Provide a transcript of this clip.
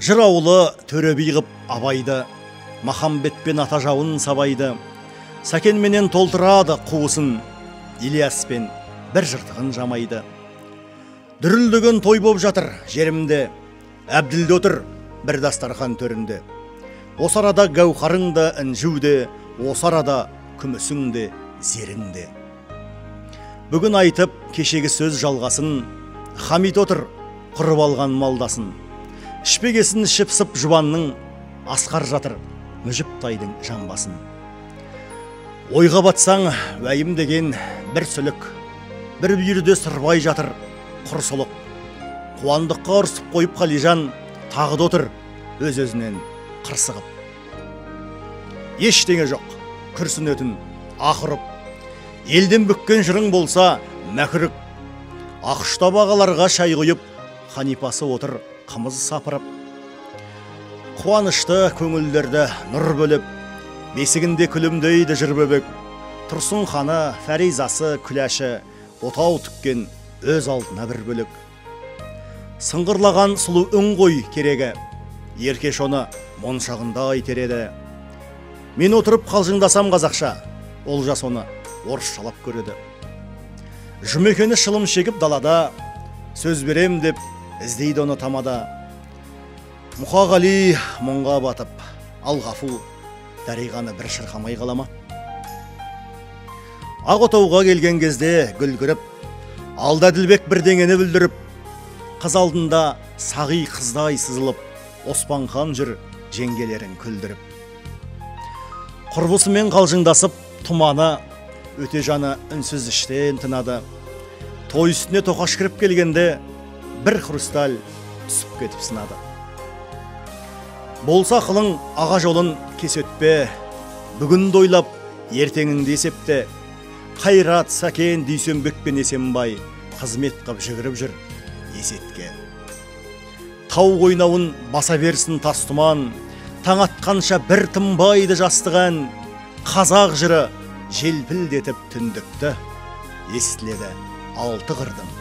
Жыр ауылы төреби қып абайды, Махамбетпен ата жауын сабайды, Сәкенменен толтырады қуысын, Ильяспен бір жыртығын жамайды. Дүрілдеген той боп жатыр жерімде, Әбділде отыр бір дастархан төрінде. Осы арада гәуһарыңды інжуде, осы арада күмісіңде, зеріңде. Бүгін айтып кешегі сөз жалғасын, Хамит отыр құрып алған малдасын. Ішпегесін ішіпсіп жұбанның, Асқар жатыр мүжіп тайдың жамбасын. Ойға батсаң уәйім деген бір сүлік, бір бүйірде сырбай жатыр құр сұлық. Қуандыққа ұрсып қойып Қалижан, тағыда отыр өз-өзінен қырсығып. Ештеңе жоқ, күрсінетін ақырып, елден бүккен жырың болса мәкірік. Ақшта бағаларға шай құйып, Ханипасы отыр қымыз сапырып. Қуанышты көңілдерді нұр бөліп, бесігінде күлімдейді жыр бөбек. Тұрсын ханы, Фәризасы, күләші, отау түккен өз алдына бір бөлік. Сыңғырлаған сұлу үн ғой керегі, еркеш оны моншағында айтереді. Мен отырып қалжыңдасам қазақша, Олжас оны орысшалап көреді. Жұмекені шылым шегіп далада, сөз берем деп іздейді оны тамада. Мұқағали мұңға батып, Алғафу Дариғаны бір шырқамай қалама. Ақ отауға келген кезде гүл кіріп, Алда Ділбек бірдеңені бүлдіріп, қыз алдында сағи қыздай сызылып, Оспанхан жүр жеңгелерін күлдіріп. Құрбысымен қалжыңдасып тұманы, Өтежаны үнсіз іштен тынады. Той үстіне тоқаш кіріп келгенде бір хрусталь түсіп кетіп сынады. Болса қылың аға жолын кес өтпе, бүгін дойлап ертеңіңді есепте. Қайрат, Сәкен, Дүйсенбек пен Есенбай қызмет қып жүгіріп жүр есетке. Тау қойнауын баса берсін тас тұман, таң атқанша бір тынбайды жастығын. Қазақ жыры желпілдетіп түндікті, естіледі алты қырдың